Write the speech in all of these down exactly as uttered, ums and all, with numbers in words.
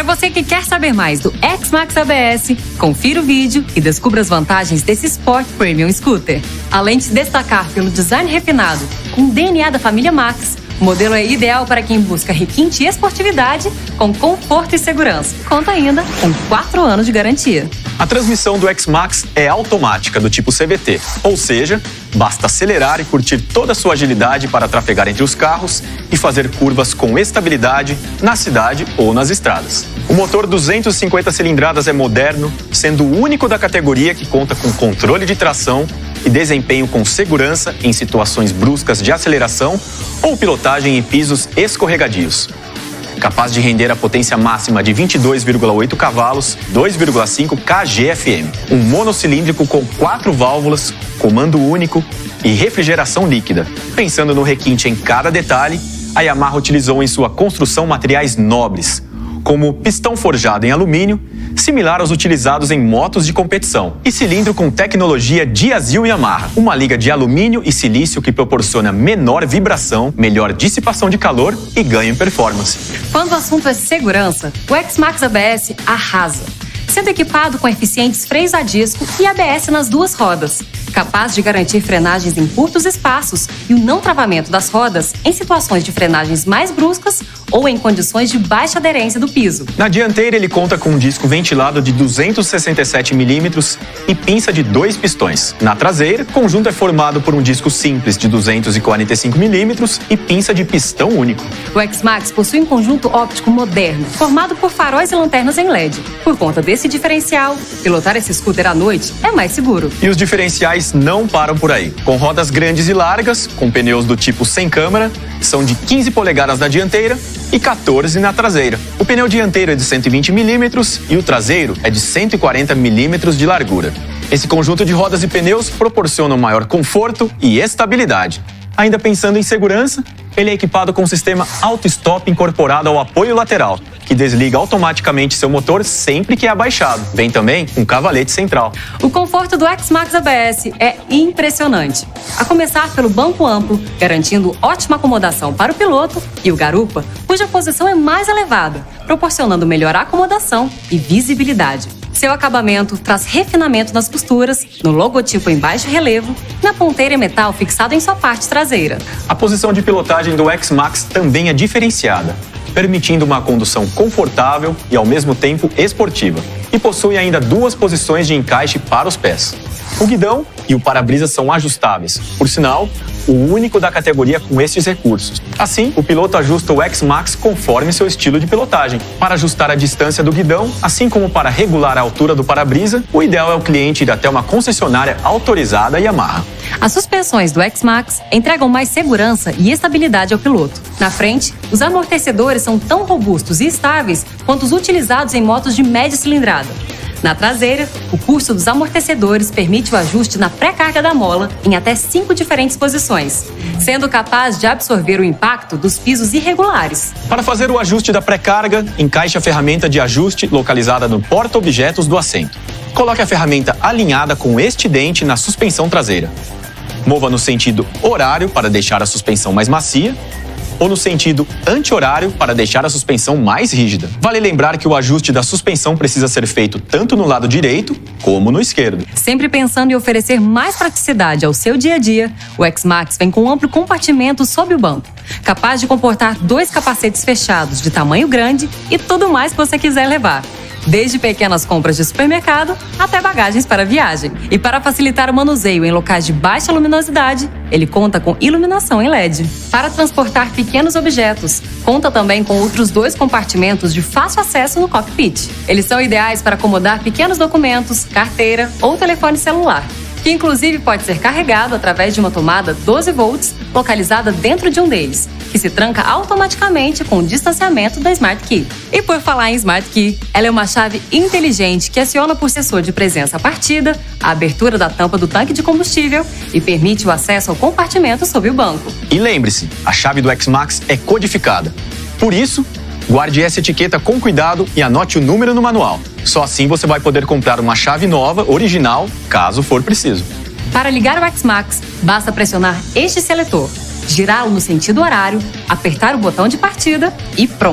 você que quer saber mais do X-Max A B S, confira o vídeo e descubra as vantagens desse Sport Premium Scooter. Além de se destacar pelo design refinado com D N A da família Max, o modelo é ideal para quem busca requinte e esportividade com conforto e segurança. Conta ainda com quatro anos de garantia. A transmissão do X-Max é automática, do tipo C V T, ou seja, basta acelerar e curtir toda a sua agilidade para trafegar entre os carros e fazer curvas com estabilidade na cidade ou nas estradas. O motor duzentas e cinquenta cilindradas é moderno, sendo o único da categoria que conta com controle de tração e desempenho com segurança em situações bruscas de aceleração ou pilotagem em pisos escorregadios. Capaz de render a potência máxima de vinte e dois vírgula oito cavalos, dois vírgula cinco kg F M. Um monocilíndrico com quatro válvulas, comando único e refrigeração líquida. Pensando no requinte em cada detalhe, a Yamaha utilizou em sua construção materiais nobres, como pistão forjado em alumínio, similar aos utilizados em motos de competição, e cilindro com tecnologia Diazil Yamaha, uma liga de alumínio e silício que proporciona menor vibração, melhor dissipação de calor e ganho em performance. Quando o assunto é segurança, o X-Max A B S arrasa, sendo equipado com eficientes freios a disco e A B S nas duas rodas, capaz de garantir frenagens em curtos espaços e o não travamento das rodas em situações de frenagens mais bruscas ou em condições de baixa aderência do piso. Na dianteira, ele conta com um disco ventilado de duzentos e sessenta e sete milímetros e pinça de dois pistões. Na traseira, o conjunto é formado por um disco simples de duzentos e quarenta e cinco milímetros e pinça de pistão único. O X-Max possui um conjunto óptico moderno, formado por faróis e lanternas em L E D. Por conta desse diferencial, pilotar esse scooter à noite é mais seguro. E os diferenciais não param por aí. Com rodas grandes e largas, com pneus do tipo sem câmara, são de quinze polegadas na dianteira e quatorze na traseira. O pneu dianteiro é de cento e vinte milímetros e o traseiro é de cento e quarenta milímetros de largura. Esse conjunto de rodas e pneus proporciona um maior conforto e estabilidade. Ainda pensando em segurança, ele é equipado com um sistema auto-stop incorporado ao apoio lateral, que desliga automaticamente seu motor sempre que é abaixado. Vem também um cavalete central. O conforto do X-Max A B S é impressionante. A começar pelo banco amplo, garantindo ótima acomodação para o piloto, e o garupa, cuja posição é mais elevada, proporcionando melhor acomodação e visibilidade. Seu acabamento traz refinamento nas costuras, no logotipo em baixo relevo e na ponteira em metal fixado em sua parte traseira. A posição de pilotagem do X-Max também é diferenciada, permitindo uma condução confortável e, ao mesmo tempo, esportiva. E possui ainda duas posições de encaixe para os pés. O guidão e o para-brisa são ajustáveis, por sinal, o único da categoria com esses recursos. Assim, o piloto ajusta o X-Max conforme seu estilo de pilotagem. Para ajustar a distância do guidão, assim como para regular a altura do para-brisa, o ideal é o cliente ir até uma concessionária autorizada Yamaha. As suspensões do X-Max entregam mais segurança e estabilidade ao piloto. Na frente, os amortecedores são tão robustos e estáveis quanto os utilizados em motos de média cilindrada. Na traseira, o curso dos amortecedores permite o ajuste na pré-carga da mola em até cinco diferentes posições, sendo capaz de absorver o impacto dos pisos irregulares. Para fazer o ajuste da pré-carga, encaixe a ferramenta de ajuste localizada no porta-objetos do assento. Coloque a ferramenta alinhada com este dente na suspensão traseira. Mova no sentido horário para deixar a suspensão mais macia, ou no sentido anti-horário para deixar a suspensão mais rígida. Vale lembrar que o ajuste da suspensão precisa ser feito tanto no lado direito como no esquerdo. Sempre pensando em oferecer mais praticidade ao seu dia a dia, o X-Max vem com um amplo compartimento sob o banco, capaz de comportar dois capacetes fechados de tamanho grande e tudo mais que você quiser levar. Desde pequenas compras de supermercado até bagagens para viagem. E para facilitar o manuseio em locais de baixa luminosidade, ele conta com iluminação em L E D. Para transportar pequenos objetos, conta também com outros dois compartimentos de fácil acesso no cockpit. Eles são ideais para acomodar pequenos documentos, carteira ou telefone celular, que inclusive pode ser carregado através de uma tomada doze volts localizada dentro de um deles, que se tranca automaticamente com o distanciamento da Smart Key. E por falar em Smart Key, ela é uma chave inteligente que aciona por sensor de presença partida, a abertura da tampa do tanque de combustível e permite o acesso ao compartimento sob o banco. E lembre-se, a chave do X-Max é codificada. Por isso, guarde essa etiqueta com cuidado e anote o número no manual. Só assim você vai poder comprar uma chave nova, original, caso for preciso. Para ligar o X-Max, basta pressionar este seletor, girá-lo no sentido horário, apertar o botão de partida e pronto.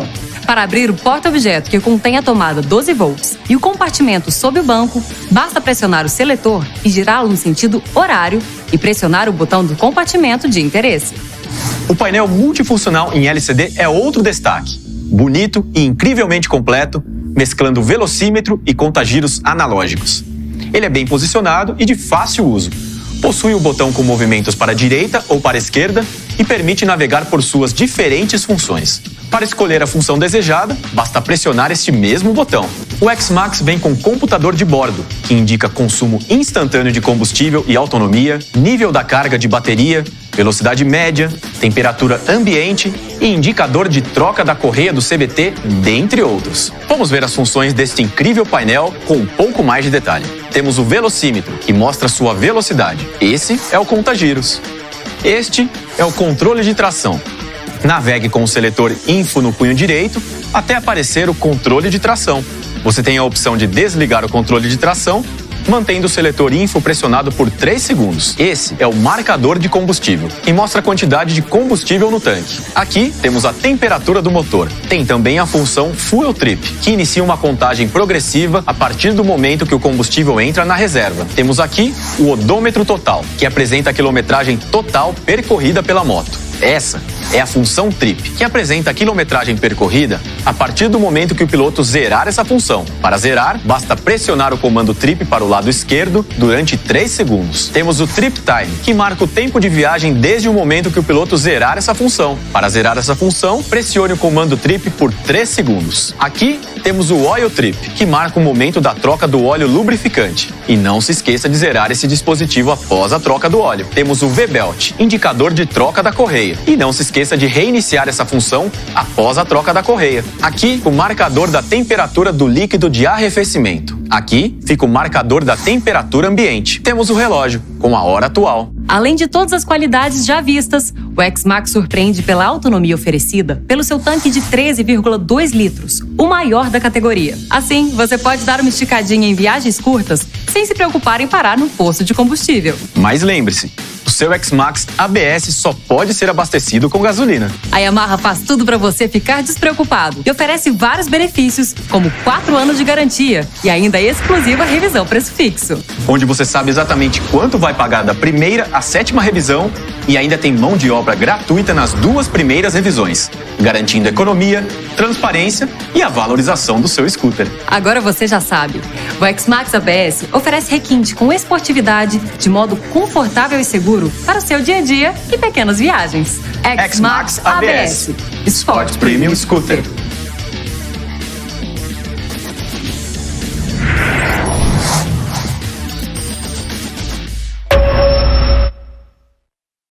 Para abrir o porta-objeto que contém a tomada doze volts e o compartimento sob o banco, basta pressionar o seletor e girá-lo no sentido horário e pressionar o botão do compartimento de interesse. O painel multifuncional em L C D é outro destaque. Bonito e incrivelmente completo, mesclando velocímetro e contagiros analógicos. Ele é bem posicionado e de fácil uso. Possui o botão com movimentos para a direita ou para a esquerda e permite navegar por suas diferentes funções. Para escolher a função desejada, basta pressionar este mesmo botão. O X-Max vem com computador de bordo, que indica consumo instantâneo de combustível e autonomia, nível da carga de bateria, velocidade média, temperatura ambiente e indicador de troca da correia do C V T, dentre outros. Vamos ver as funções deste incrível painel com um pouco mais de detalhe. Temos o velocímetro, que mostra sua velocidade. Esse é o contagiros. Este é o controle de tração. Navegue com o seletor Info no punho direito até aparecer o controle de tração. Você tem a opção de desligar o controle de tração, mantendo o seletor Info pressionado por três segundos. Esse é o marcador de combustível, que mostra a quantidade de combustível no tanque. Aqui temos a temperatura do motor. Tem também a função Fuel Trip, que inicia uma contagem progressiva a partir do momento que o combustível entra na reserva. Temos aqui o odômetro total, que apresenta a quilometragem total percorrida pela moto. Essa é a função Trip, que apresenta a quilometragem percorrida a partir do momento que o piloto zerar essa função. Para zerar, basta pressionar o comando Trip para o lado esquerdo durante três segundos. Temos o Trip Time, que marca o tempo de viagem desde o momento que o piloto zerar essa função. Para zerar essa função, pressione o comando Trip por três segundos. Aqui temos o Oil Trip, que marca o momento da troca do óleo lubrificante. E não se esqueça de zerar esse dispositivo após a troca do óleo. Temos o V-Belt, indicador de troca da correia. E não se esqueça de reiniciar essa função após a troca da correia. Aqui, o marcador da temperatura do líquido de arrefecimento. Aqui fica o marcador da temperatura ambiente. Temos o relógio, com a hora atual. Além de todas as qualidades já vistas, o X-Max surpreende pela autonomia oferecida pelo seu tanque de treze vírgula dois litros, o maior da categoria. Assim, você pode dar uma esticadinha em viagens curtas sem se preocupar em parar no posto de combustível. Mas lembre-se, o seu X-Max A B S só pode ser abastecido com gasolina. A Yamaha faz tudo para você ficar despreocupado e oferece vários benefícios, como quatro anos de garantia e ainda exclusiva revisão preço fixo. Onde você sabe exatamente quanto vai pagar da primeira à sétima revisão e ainda tem mão de obra gratuita nas duas primeiras revisões, garantindo economia, transparência e a valorização do seu scooter. Agora você já sabe, o X-Max A B S oferece requinte com esportividade, de modo confortável e seguro para o seu dia a dia e pequenas viagens. X-Max A B S, Sport Premium Scooter.